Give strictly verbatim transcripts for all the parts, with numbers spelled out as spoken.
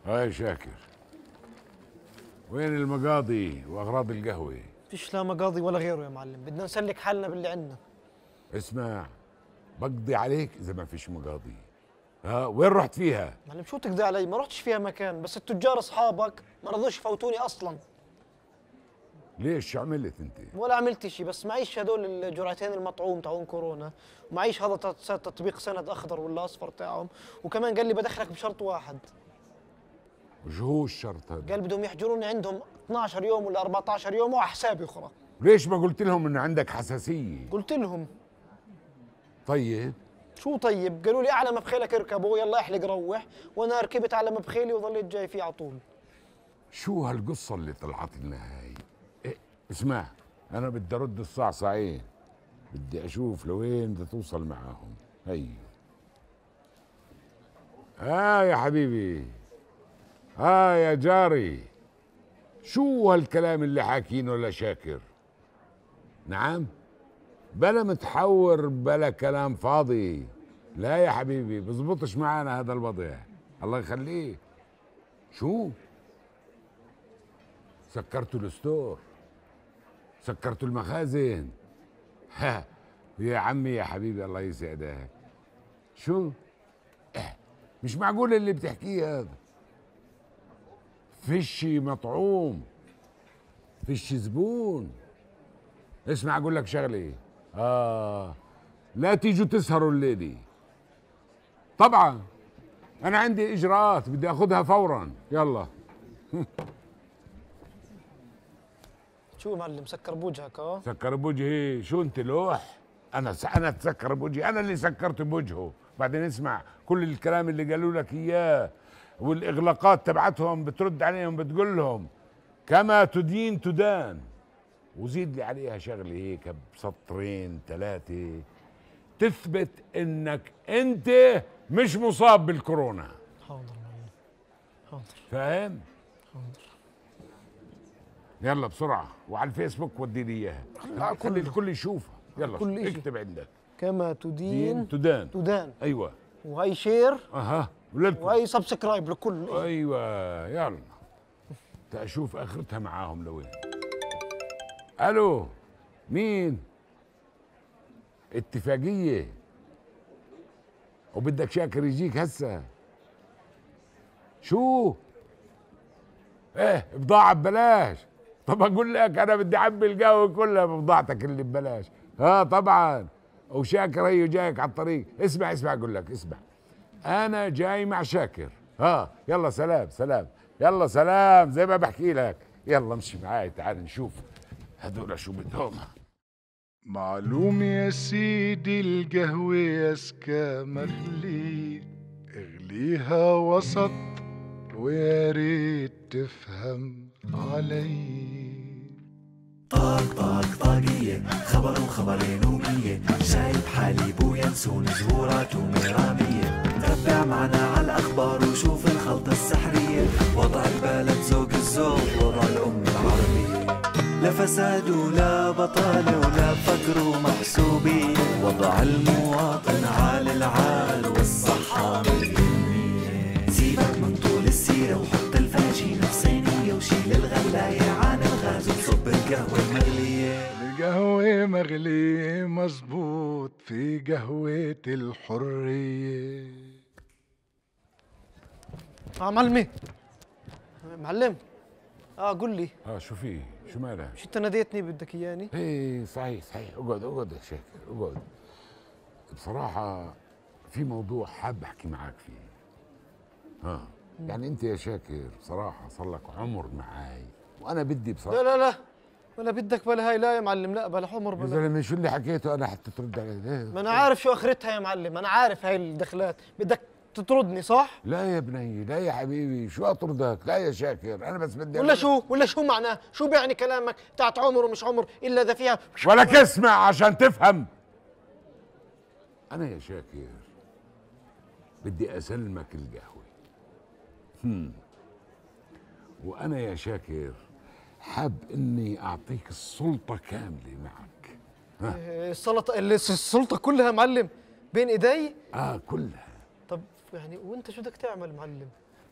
هاي شاكر، وين المقاضي واغراض القهوه؟ فيش لا مقاضي ولا غيره يا معلم، بدنا نسلك حالنا باللي عندنا. اسمع، بقضي عليك اذا ما فيش مقاضي. ها وين رحت فيها؟ معلم شو تقضي علي؟ ما رحتش فيها مكان، بس التجار اصحابك ما رضوش يفوتوني اصلا. ليش شو عملت انت؟ ولا عملت شيء، بس معيش هدول الجرعتين المطعوم تاعون كورونا، ومعيش هذا تطبيق سند اخضر ولا اصفر تاعهم، وكمان قال لي بدخلك بشرط واحد. وشو هو الشرط هذا؟ قال بدهم يحجروني عندهم اثنعش يوم ولا أربعطعش يوم وعلى حسابي اخرى. ليش ما قلت لهم انه عندك حساسيه؟ قلت لهم. طيب شو طيب؟ قالوا لي اعلى ما بخيلك اركبه، يلا احلق روح، وانا ركبت على ما بخيلي وظليت جاي فيه على طول. شو هالقصه اللي طلعت لنا هاي؟ إيه؟ اسمع، انا بدي ارد الصعصعين، بدي اشوف لوين بدي توصل معاهم. هي ها يا حبيبي، ها يا جاري، شو هالكلام اللي حاكينه لشاكر؟ نعم؟ بلا متحور بلا كلام فاضي. لا يا حبيبي بزبطش معانا هذا الوضع، الله يخليك. شو؟ سكرتوا الستور، سكرتوا المخازن. ها يا عمي يا حبيبي الله يسعدك. شو؟ اه مش معقول اللي بتحكيه هذا. فيش مطعوم، فيش زبون. اسمع اقول لك شغله، اه لا تيجوا تسهروا الليله. طبعا انا عندي اجراءات بدي اخذها فورا. يلا. شو معلم سكر بوجهك؟ اه سكر بوجهي؟ شو انت لوح؟ انا س... انا تسكر بوجهي؟ انا اللي سكرت بوجهه. بعدين اسمع كل الكلام اللي قالوا لك اياه والاغلاقات تبعتهم بترد عليهم بتقول لهم كما تدين تدان، وزيد لي عليها شغله هيك بسطرين ثلاثه تثبت انك انت مش مصاب بالكورونا. حاضر معلم حاضر. فاهم؟ حاضر. يلا بسرعه، وعلى الفيسبوك ودي لي اياها خلي الكل يشوفها. يلا كل اكتب عندك كما تدين تدان. تدان. ايوه. وهي شير. اها وللكم. وهي سبسكرايب لكل. ايوه يلا تشوف اخرتها معاهم لوين. الو مين؟ اتفاقيه وبدك شاكر يجيك هسه؟ شو؟ ايه بضاعة ببلاش؟ طب اقول لك انا بدي اعبي القهوة كلها ببضاعتك اللي ببلاش. اه طبعا، وشاكر هيو جايك على الطريق. اسمع اسمع اقول لك اسمع، انا جاي مع شاكر. ها يلا سلام سلام، يلا سلام زي ما بحكي لك. يلا امشي معاي تعال نشوف هذول شو بدهم. معلوم يا سيدي القهوة يسكى مغلي، اغليها وسط ويا ريت تفهم علي. طاق طاق طاقية، خبر وخبرين ومية، شايب حليب وينسون زهورات ومرامية. تتبع معنا على الأخبار وشوف الخلطة السحرية، وضع البلد ذوق الذوق وضع الأم العربية. لا فساد ولا بطالة ولا فقر ومحسوبية، وضع المواطن عال العال والصحة مية. سيبك من طول السيرة وحط الفاجينة في صينية، وشيل الغلاية عن الغاز وصب القهوة المغلية. القهوة مغلية مزبوط في قهوة الحرية. اه معلمي معلم. اه قول لي. اه شو في؟ شو مالك؟ مش انت ناديتني بدك اياني؟ ايه صحيح صحيح، اقعد اقعد يا شاكر اقعد. بصراحة في موضوع حاب احكي معك فيه. ها يعني انت يا شاكر بصراحة صار لك عمر معاي، وانا بدي بصراحة. لا لا لا ولا بدك بلا هاي. لا يا معلم لا بلا حمر يا بلا. زلمة شو اللي حكيته انا حتى ترد علي؟ ليه؟ ما انا عارف شو اخرتها يا معلم، انا عارف هاي الدخلات. بدك تطردني صح؟ لا يا بني لا يا حبيبي، شو اطردك؟ لا يا شاكر انا بس بدي ولا شو ولا شو معناه؟ شو بيعني كلامك تاعت عمر ومش عمر الا اذا فيها ولك اسمع عشان تفهم. انا يا شاكر بدي اسلمك القهوة. هم وانا يا شاكر حاب اني اعطيك السلطة كاملة معك. ها السلطه السلطه كلها معلم بين ايدي؟ اه كلها. طب يعني وانت شو بدك تعمل معلم؟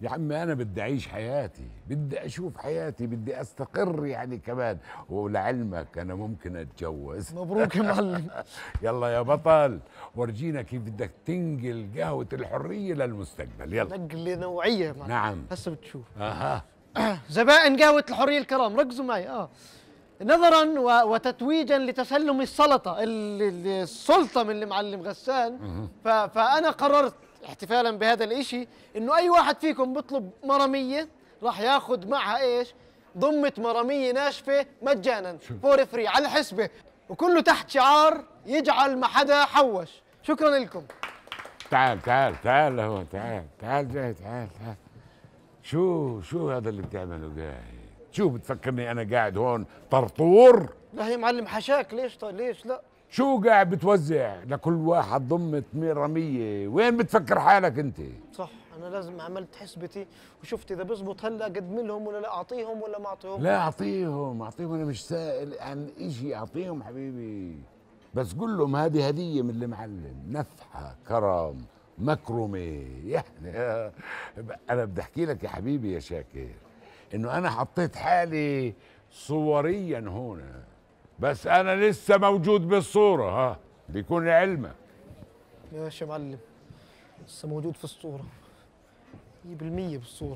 يا عمي انا بدي اعيش حياتي، بدي اشوف حياتي، بدي استقر يعني كمان. ولعلمك انا ممكن اتجوز. مبروك يا معلم. يلا يا بطل ورجينا كيف بدك تنقل قهوة الحرية للمستقبل. يلا. نقلة نوعية يا معلم. نعم. هسه بتشوف. اها. زبائن قهوة الحرية الكرام ركزوا معي. اه نظرا و- وتتويجا لتسلم السلطة ال- ال- السلطة من المعلم غسان، ف- فأنا قررت احتفالا بهذا الاشي انه اي واحد فيكم بيطلب مرامية راح ياخذ معها ايش؟ ضمة مرامية ناشفة مجانا فور فري على الحسبة، وكله تحت شعار يجعل ما حدا حوش. شكرا لكم. تعال تعال تعال هو تعال تعال جاي تعال تعال. شو شو هذا اللي بتعمله جاي؟ شو بتفكرني انا قاعد هون طرطور؟ لا يا معلم حشاك. ليش طيب ليش لا؟ شو قاعد بتوزع لكل واحد ضمة مرامية؟ وين بتفكر حالك انت؟ صح انا لازم عملت حسبتي وشفت اذا بزبط هلا اقدم لهم ولا لا، اعطيهم ولا ما اعطيهم. لا اعطيهم اعطيهم، انا مش سائل عن اشي، اعطيهم حبيبي. بس قول لهم هذه هدية من المعلم، نفحة كرم مكرمة يعني. انا بدي احكي لك يا حبيبي يا شاكر انه انا حطيت حالي صوريا هنا، بس انا لسه موجود بالصورة، ها بيكون لعلمك. ماشي يا معلم، لسه موجود في الصورة مية بالمية بالصورة.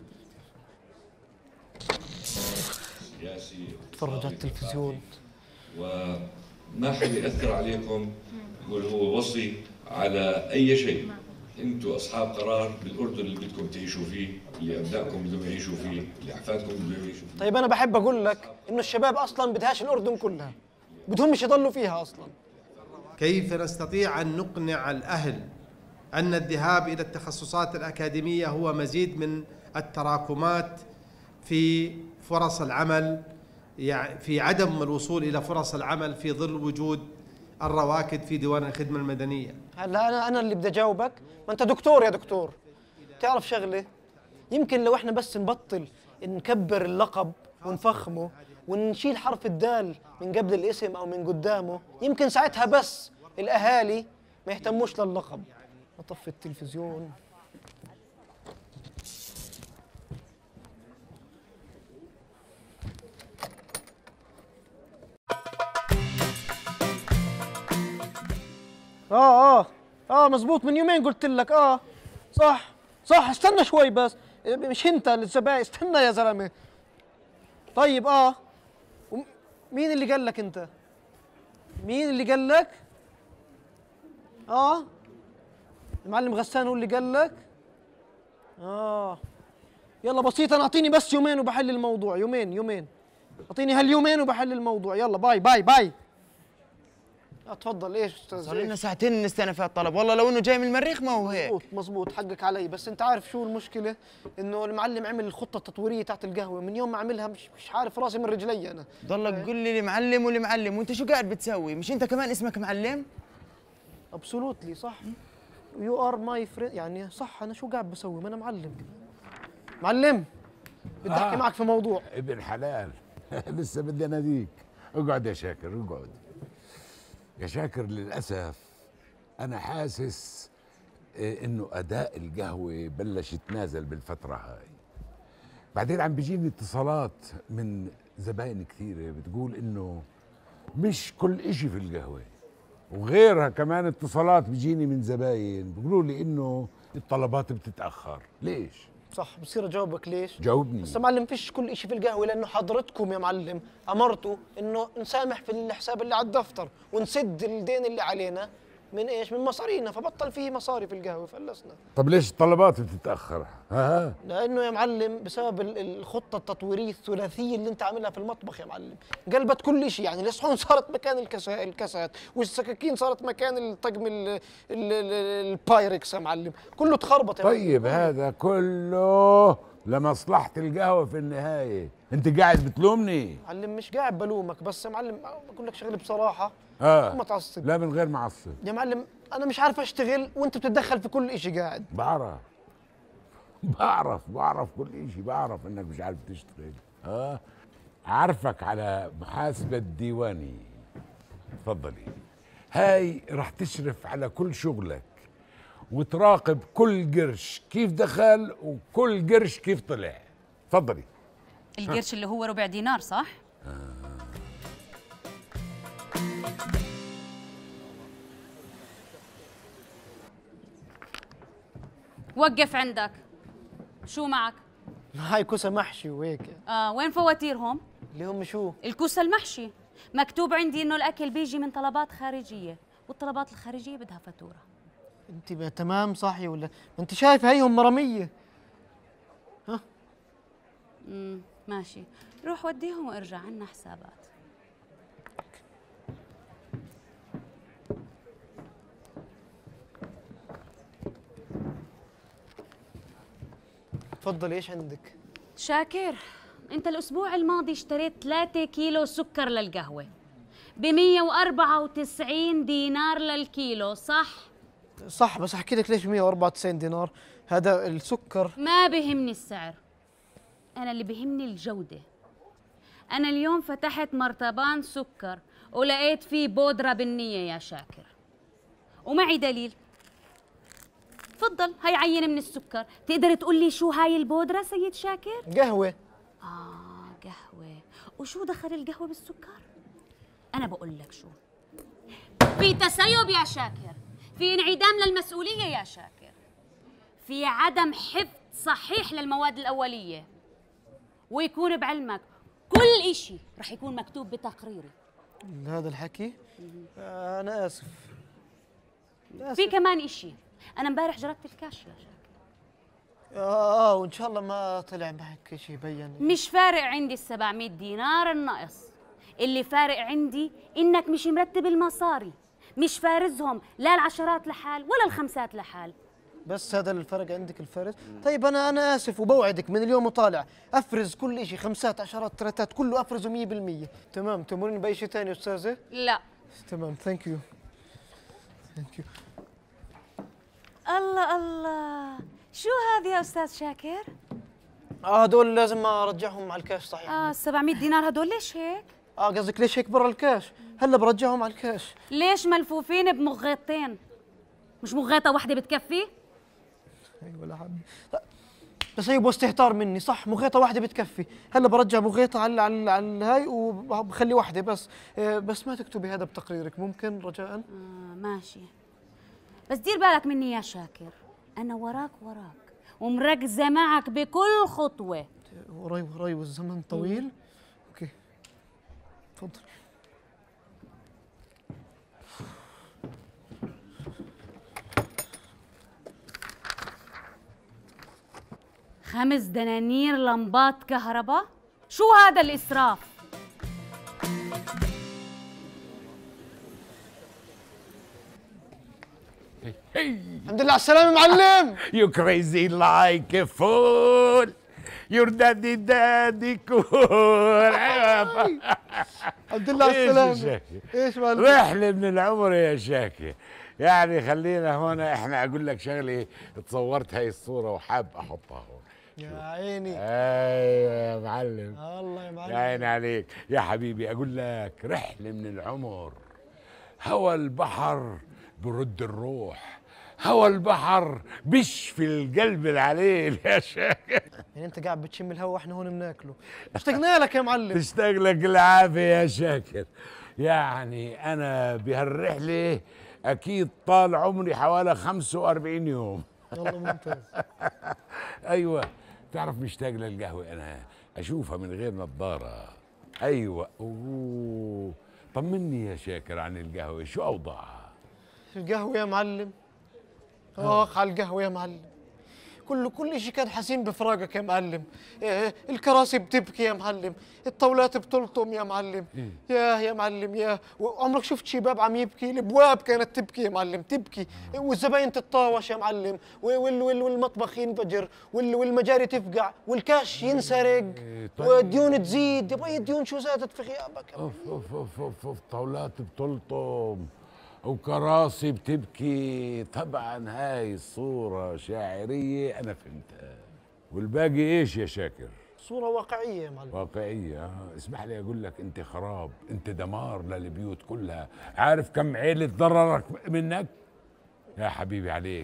سياسي اتفرج على التلفزيون وما حدا يأثر عليكم يقول هو وصي على أي شيء. أنتم أصحاب قرار بالأردن اللي بدكم تعيشوا فيه، اللي أبنائكم بدهم يعيشوا فيه، اللي أحفادكم بدهم يعيشوا فيه. طيب أنا بحب أقول لك إنه الشباب أصلاً بدهاش الأردن كلها، بدهمش يضلوا فيها أصلاً. كيف نستطيع أن نقنع الأهل أن الذهاب إلى التخصصات الأكاديمية هو مزيد من التراكمات في فرص العمل، يعني في عدم الوصول إلى فرص العمل في ظل وجود الرواكد في ديوان الخدمة المدنية؟ هلا أنا أنا اللي بدي أجاوبك، ما أنت دكتور يا دكتور. تعرف شغلة؟ يمكن لو إحنا بس نبطل نكبر اللقب ونفخمه ونشيل حرف الدال من قبل الاسم أو من قدامه، يمكن ساعتها بس الأهالي ما يهتموش للقب. أطفي التلفزيون. اه اه اه مزبوط، من يومين قلت لك. اه صح صح، استنى شوي بس، مش انت الزبائن، استنى يا زلمه. طيب اه وم- مين اللي قال لك انت؟ مين اللي قال لك؟ اه المعلم غسان هو اللي قال لك؟ اه يلا بسيطة، انا اعطيني بس يومين وبحل الموضوع. يومين يومين اعطيني هاليومين وبحل الموضوع. يلا باي باي باي. اتفضل. ايش استاذ؟ صار لنا ساعتين نستنى فيها الطلب، والله لو انه جاي من المريخ ما هو هيك. مظبوط مظبوط، حقك علي. بس انت عارف شو المشكله؟ انه المعلم عمل الخطه التطويريه تاعت القهوه، من يوم ما عملها مش مش عارف راسي من رجلي انا. ضلك قول لي معلم واللي معلم، وانت شو قاعد بتسوي؟ مش انت كمان اسمك معلم؟ ابسولوتلي صح. يو ار ماي فريند، يعني صح. انا شو قاعد بسوي؟ ما انا معلم. معلم بدي احكي آه. معك في موضوع. ابن حلال. لسه بدي اناديك. اقعد يا شاكر اقعد يا شاكر. للأسف أنا حاسس إيه إنه أداء القهوة بلش يتنازل بالفترة هاي. بعدين عم بيجيني اتصالات من زباين كثيرة بتقول إنه مش كل إشي في القهوة، وغيرها كمان اتصالات بيجيني من زباين بيقولوا لي إنه الطلبات بتتأخر. ليش؟ صح، بصير اجاوبك ليش؟ جاوبني. بس يا معلم فيش كل شيء في القهوه، لانه حضرتكم يا معلم امرتوا انه نسامح في الحساب اللي على الدفتر ونسد الدين اللي علينا من ايش؟ من مصارينا، فبطل فيه مصاري في القهوه، فلسنا. طب ليش الطلبات بتتأخر؟ ها؟ لانه يا معلم بسبب ال- الخطه التطويريه الثلاثيه اللي انت عاملها في المطبخ يا معلم، قلبت كل شيء. يعني الصحون صارت مكان الكسا الكاسات، والسكاكين صارت مكان الطقم ال- ال- ال- البايركس يا معلم، كله تخربط يا طيب معلم. هذا كله لمصلحة القهوة في النهاية. انت قاعد بتلومني. معلم مش قاعد بلومك، بس يا معلم بقول لك شغله بصراحه. اه ما تعصب لا من غير معصب. يا معلم، انا مش عارف اشتغل وانت بتتدخل في كل اشي قاعد. بعرف بعرف بعرف كل اشي، بعرف انك مش عارف تشتغل. اه عارفك على محاسبة ديواني. تفضلي، هاي رح تشرف على كل شغلك وتراقب كل قرش كيف دخل وكل قرش كيف طلع. تفضلي. القرش اللي هو ربع دينار صح؟ آه. وقف عندك. شو معك؟ هاي كوسه محشي وهيك. آه وين فواتيرهم؟ اللي هم شو؟ الكوسه المحشي. مكتوب عندي انه الاكل بيجي من طلبات خارجيه، والطلبات الخارجيه بدها فاتوره. انت بقى تمام صاحيه ولا؟ ما انت شايف هيهم مرميه. ها؟ امم ماشي، روح وديهم وارجع، عنا حسابات. تفضلي ايش عندك؟ شاكر، انت الاسبوع الماضي اشتريت ثلاثة كيلو سكر للقهوه ب مية وأربعة وتسعين دينار للكيلو صح؟ صح، بس احكي لك ليش مية وأربعة وتسعين دينار؟ هذا السكر. ما بهمني السعر، انا اللي بهمني الجوده. انا اليوم فتحت مرتبان سكر ولقيت فيه بودره بالنيه يا شاكر، ومعي دليل. تفضل، هاي عينه من السكر. تقدر تقول لي شو هاي البودره سيد شاكر؟ قهوه. اه قهوه. وشو دخل القهوه بالسكر؟ انا بقول لك شو، في تسيب يا شاكر، في انعدام للمسؤوليه يا شاكر، في عدم حفظ صحيح للمواد الاوليه. ويكون بعلمك كل إشي رح يكون مكتوب بتقريري. هذا الحكي؟ آه انا اسف. آسف. في كمان إشي، انا امبارح جربت الكاش يا شاكر. اه اه وان شاء الله ما طلع معك شيء بين. مش فارق عندي السبعمية دينار الناقص، اللي فارق عندي انك مش مرتب المصاري، مش فارزهم لا العشرات لحال ولا الخمسات لحال. بس هذا الفرق عندك الفرز؟ طيب انا انا اسف وبوعدك من اليوم وطالع افرز كل شيء، خمسات عشرات ثلاثات كله افرزه مية بالمية. تمام؟ تمرني باي شيء ثاني استاذه؟ لا. تمام، ثانك يو. ثانك يو. الله الله، شو هذه يا استاذ شاكر؟ اه هدول لازم ارجعهم على الكاش صحيح؟ اه سبعمية دينار هدول ليش هيك؟ اه قصدك ليش هيك برا الكاش؟ هلا برجعهم على الكاش. ليش ملفوفين بمغيطين؟ مش مغيطة واحدة بتكفي؟ ايوه لحد بس يبغى استهتار مني صح، مغيطة واحدة بتكفي. هلا برجع مغيطة على على على هاي وبخلي واحدة بس. آه بس ما تكتبي هذا بتقريرك ممكن رجاء؟ آه ماشي، بس دير بالك مني يا شاكر، أنا وراك وراك ومركزة معك بكل خطوة. وراي وراي والزمن طويل. مم. اوكي تفضل. خمس دنانير لمبات كهرباء؟ شو هذا الإسراف؟ الحمد لله على السلامة معلم. You crazy like a fool. Your daddy daddy cool. الحمد لله على السلامة. ايش معلم؟ رحلة من العمر يا شاكي. يعني خلينا هنا احنا اقول لك شغله، تصورت هاي الصورة وحاب احطها هون. يا عيني. ايوه يا معلم. الله يا معلم. يا عيني عليك يا حبيبي. اقول لك رحلة من العمر، هوى البحر برد الروح، هوى البحر بيشفي القلب العليل يا شاكر. يعني انت قاعد بتشم الهوا واحنا هون بناكله. اشتقنا لك يا معلم. تشتاق لك العافية يا شاكر. يعني انا بهالرحلة اكيد طال عمري حوالي خمسة وأربعين يوم. والله ممتاز. ايوه تعرف مشتاق للقهوة، انا اشوفها من غير نظارة. ايوه. اوه طمني يا شاكر عن القهوة، شو اوضاعها؟ القهوة يا معلم، اخ على القهوة يا معلم. كله كل شيء كان حزين بفراقك يا معلم. إيه الكراسي بتبكي يا معلم، الطاولات بتلطم يا معلم. إيه؟ يا يا معلم يا، عمرك شفت شباب عم يبكي؟ الابواب كانت تبكي يا معلم تبكي، والزباين تتطاوش يا معلم، وال وال والمطبخ ينفجر، وال والمجاري تفقع، والكاش ينسرق، والديون تزيد. يا الديون شو زادت في غيابك؟ اوف اوف اوف اوف اوف طاولات بتلطم وكراسي بتبكي. طبعا هاي الصورة شاعرية أنا فهمتها. والباقي إيش يا شاكر؟ صورة واقعية يا معلم. واقعية. آه. اسمح لي أقول لك أنت خراب، أنت دمار للبيوت كلها. عارف كم عيلة تضررك منك؟ يا حبيبي عليك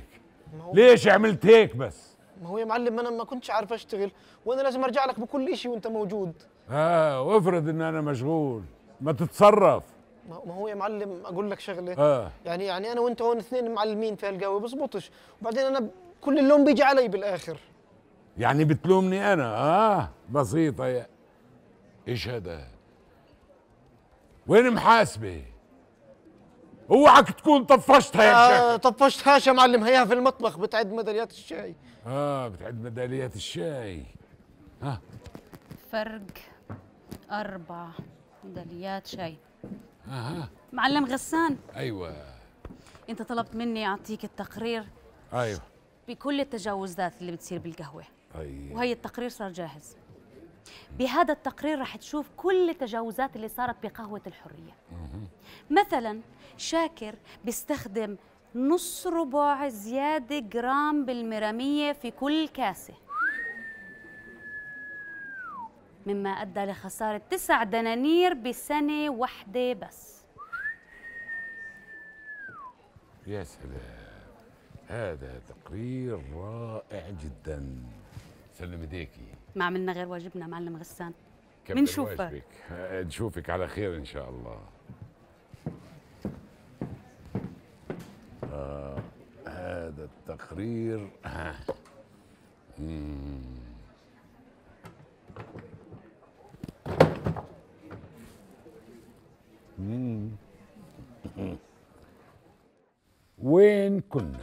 ليش عملت هيك بس؟ ما هو يا معلم انا ما كنتش عارف اشتغل، وانا لازم ارجع لك بكل شيء وانت موجود. اه وافرض ان انا مشغول، ما تتصرف. ما هو يا معلم اقول لك شغله. اه يعني يعني انا وانت هون اثنين معلمين في هالقهوه بزبطش، وبعدين انا كل اللوم بيجي علي بالاخر. يعني بتلومني انا؟ اه بسيطه. يا ايش هذا؟ وين محاسبه؟ اوعك تكون طفشتها يا آه شيخ. طفشتهاش يا معلم، هيها في المطبخ بتعد ميداليات الشاي. اه بتعد ميداليات الشاي. ها فرق أربع ميداليات شاي. اها معلم غسان، ايوه أنت طلبت مني أعطيك التقرير ايوه بكل التجاوزات اللي بتصير بالقهوة، طيب وهي التقرير صار جاهز. بهذا التقرير رح تشوف كل التجاوزات اللي صارت بقهوة الحرية. مثلا شاكر بيستخدم نص ربع زيادة جرام بالمرامية في كل كاسة، مما أدى لخسارة تسع دنانير بسنة واحدة بس. يا سلام، هذا تقرير رائع جدا. سلم ايديكي. ما عملنا غير واجبنا معلم غسان. كبر منشوفك. واجبك. آه، نشوفك على خير ان شاء الله. آه هذا التقرير آه. مم. مم. وين كنا؟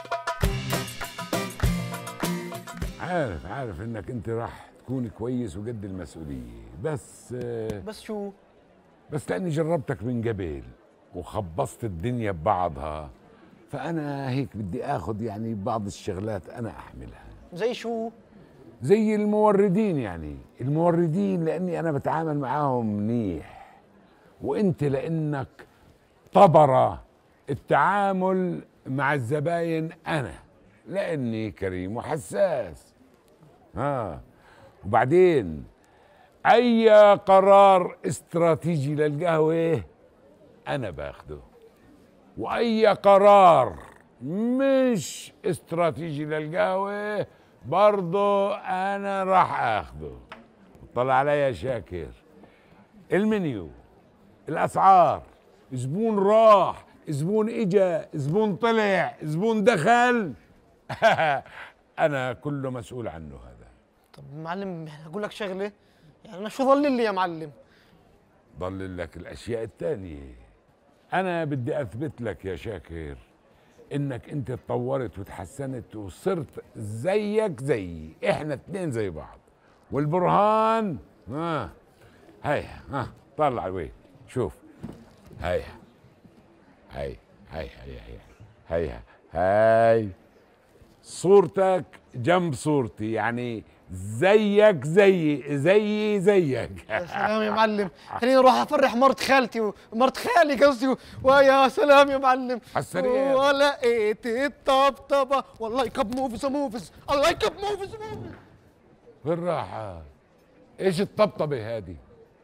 عارف عارف انك انت راح تكون كويس وقد المسؤولية، بس آه بس شو؟ بس لاني جربتك من قبل وخبصت الدنيا ببعضها، فانا هيك بدي اخذ يعني بعض الشغلات انا احملها. زي شو؟ زي الموردين، يعني الموردين لاني انا بتعامل معاهم منيح، وانت لانك طبرة التعامل مع الزباين، انا لاني كريم وحساس. ها وبعدين اي قرار استراتيجي للقهوة انا باخده، واي قرار مش استراتيجي للقهوة برضه انا راح اخده. طلع عليا شاكر، المنيو، الاسعار، زبون راح، زبون اجا، زبون طلع، زبون دخل انا كله مسؤول عنه هذا. طب معلم اقول لك شغله، يعني انا شو ضل لي يا معلم؟ ضل لك الاشياء الثانيه. انا بدي اثبت لك يا شاكر انك انت تطورت وتحسنت وصرت زيك زيي، احنا اثنين زي بعض، والبرهان ها هيا ها طلع وين شوف. هيا هي هي هي هي هي هاي صورتك جنب صورتي، يعني زيك زيي زيي زيك. يا سلام يا معلم، خليني اروح افرح مرت خالتي ومرت خالي قصدي، ويا سلام يا معلم. حسرية ولقيت الطبطبه والله كب موفز موفز الله يكب موفز موفز. بالراحة، ايش الطبطبة هذه؟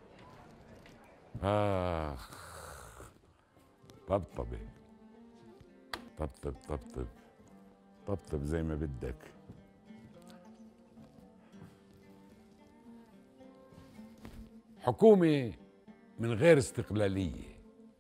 اخ طبطبة، طبطب طبطب طبطب زي ما بدك. حكومة من غير استقلالية،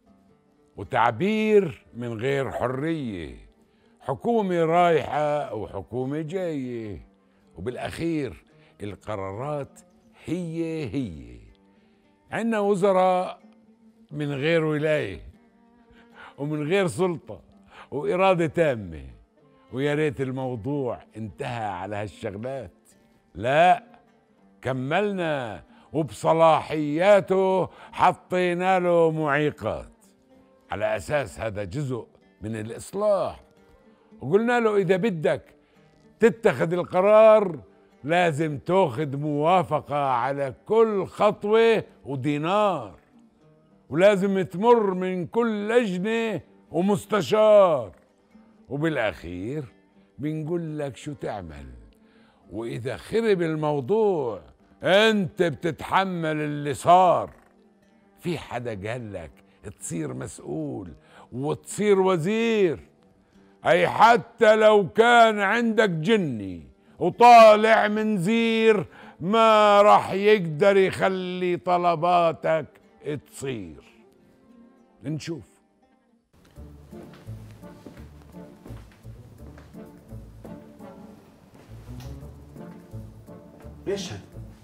وتعبير من غير حرية، حكومة رايحة وحكومة جاية، وبالأخير القرارات هي هي. عندنا وزراء من غير ولاية ومن غير سلطة وإرادة تامة، ويا ريت الموضوع انتهى على هالشغلات. لا، كملنا وبصلاحياته حطينا له معيقات على أساس هذا جزء من الإصلاح، وقلنا له إذا بدك تتخذ القرار لازم تاخذ موافقة على كل خطوة ودينار، ولازم تمر من كل لجنة ومستشار، وبالأخير بنقول لك شو تعمل. وإذا خرب الموضوع أنت بتتحمل اللي صار. في حدا قال لك تصير مسؤول وتصير وزير؟ أي حتى لو كان عندك جني وطالع من زير ما راح يقدر يخلي طلباتك تصير. نشوف. يشهد.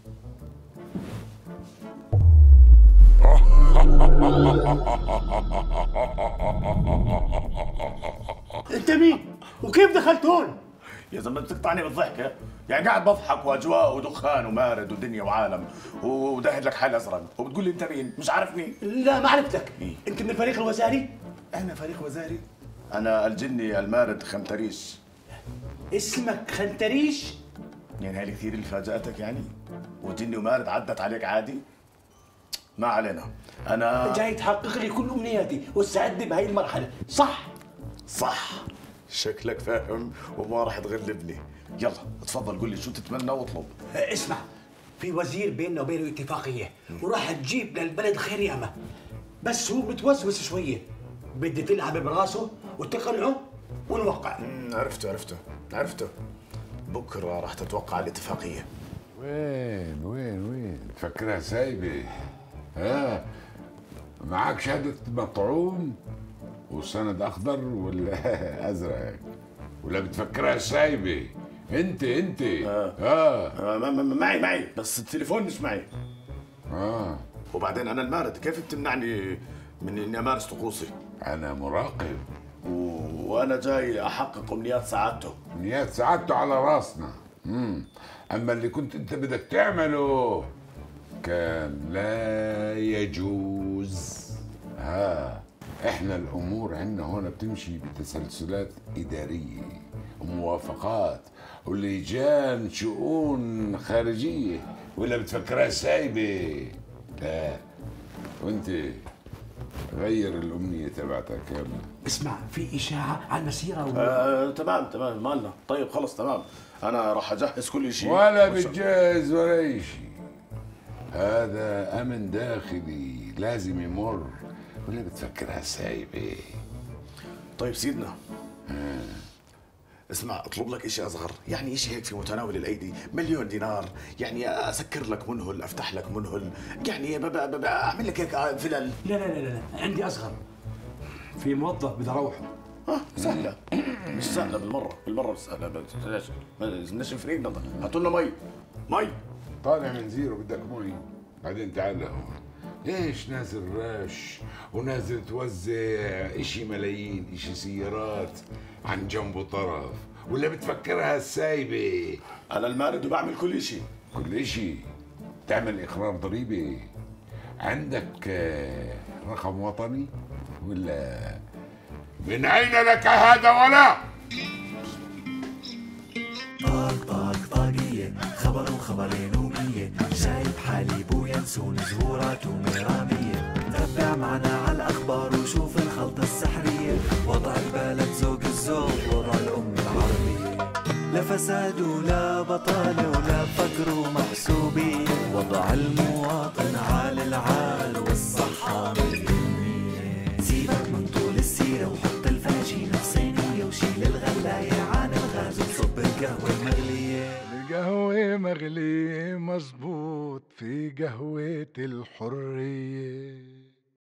انت مين؟ وكيف دخلت هون؟ يا زلمه بتقطعني بالضحكه، يعني قاعد بضحك واجواء ودخان ومارد ودنيا وعالم وداهر لك حال ازرق وبتقول لي انت مين؟ مش عارفني؟ لا ما عرفتك. مين؟ انت من الفريق الوزاري؟ انا فريق وزاري؟ انا الجني المارد خنتريش. اسمك خنتريش؟ يعني هاي كثير اللي فاجأتك يعني؟ وجني ومارد عدت عليك عادي؟ ما علينا، انا جاي تحقق لي كل امنياتي وتساعدني بهاي المرحله، صح؟ صح، شكلك فاهم وما راح تغلبني. يلا اتفضل قول لي شو تتمنى واطلب. اسمع، في وزير بيننا وبينه اتفاقيه وراح تجيب للبلد خير ياما، بس هو متوسوس شويه، بدي تلعب براسه وتقنعه ونوقع. عرفته عرفته عرفته بكره راح تتوقع الاتفاقيه. وين وين وين تفكرها سايبه؟ ها معك شهادة مطعوم وسند اخضر ولا ازرق ولا بتفكرها سايبه؟ انت انت اه, آه. آه. معي معي بس التليفون مش معي. اه وبعدين انا المارد، كيف بتمنعني من اني امارس طقوسي؟ انا مراقب و... وانا جاي احقق امنيات سعادته. امنيات سعادته على راسنا. امم اما اللي كنت انت بدك تعمله كان لا يجوز. ها احنا الامور عندنا هون بتمشي بتسلسلات اداريه وموافقات ولجان شؤون خارجيه، ولا بتفكرها سايبه؟ لا وانت غير الامنيه تبعتك. يلا اسمع، في اشاعه عن المسيره و... آه، تمام تمام مالنا. طيب خلص تمام، انا راح اجهز كل شيء. ولا بتجهز ولا شيء، هذا امن داخلي لازم يمر، ولا بتفكرها سايبه؟ طيب سيدنا آه. اسمع، اطلب لك شيء اصغر، يعني شيء هيك في متناول الايدي، مليون دينار، يعني اسكر لك منهل، افتح لك منهل، يعني اعمل لك هيك فلل. لا لا لا لا عندي اصغر، في موظف بدي اروحه. اه سهله، مش سهله بالمره، بالمره مش سهله. ليش؟ بدناش فريقنا، هاتوا لنا مي مي. طالع من زيرو بدك مي، بعدين تعال لهون. ليش نازل رش ونازل توزع اشي ملايين، اشي سيارات عن جنب وطرف، ولا بتفكرها سايبه؟ انا المارد وبعمل كل شيء. كل شيء؟ تعمل اقرار ضريبه؟ عندك رقم وطني ولا من اين لك هذا؟ ولا طاق طاق طاقية، خبر وخبرين ومية، شايب حليب وينسون زهورات ومرامية. تابع معنا على الأخبار وشوف الخلطة السحرية، وضع البلد ذوق الذوق، وضع الأم العربية. لا فساد ولا بطالة ولا فقر ومحسوبية، وضع المواطن عال العال والصحة مية. سيبك من طول السيرة وحط الفاجينة في صينية، وشيل الغلاية عن الغاز وصب القهوة المغلية. القهوة مغلية مظبوط في قهوة الحرية.